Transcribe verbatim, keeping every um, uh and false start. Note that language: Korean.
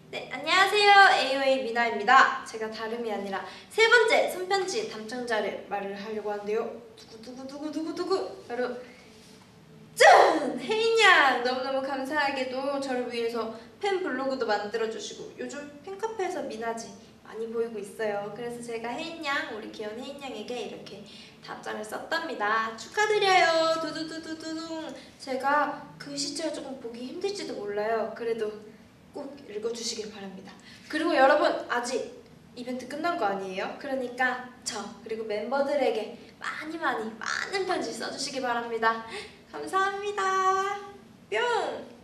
네, 안녕하세요. 에이오에이 미나입니다. 제가 다름이 아니라 세 번째 손편지 담당자를 말을 하려고 하는데요. 두구두구두구두구두구 바로 짠! 혜인양! 너무너무 감사하게도 저를 위해서 팬 블로그도 만들어주시고 요즘 팬카페에서 미나지 많이 보이고 있어요. 그래서 제가 혜인양, 우리 귀여운 혜인양에게 이렇게 답장을 썼답니다. 축하드려요. 두두두두두둥. 제가 그 시체가 조금 보기 힘들지도 몰라요. 그래도 꼭 읽어주시길 바랍니다. 그리고 여러분, 아직 이벤트 끝난 거 아니에요? 그러니까 저 그리고 멤버들에게 많이 많이 많은 편지 써주시기 바랍니다. 감사합니다. 뿅!